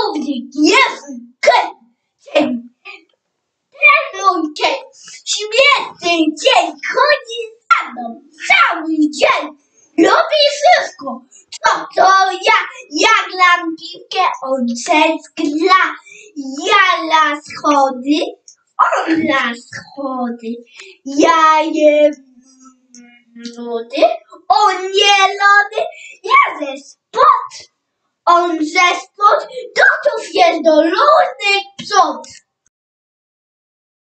Czarownik Jerzy Kęcień. Ten śmieszny dzień chodzi za mną cały dzień. Robi wszystko, co ja gram piłkę, on gra. Ja na schody, on na schody. Ja jem lody, on je lody. Ja ze spod, on ze spod. Gotów jest do różnych psów.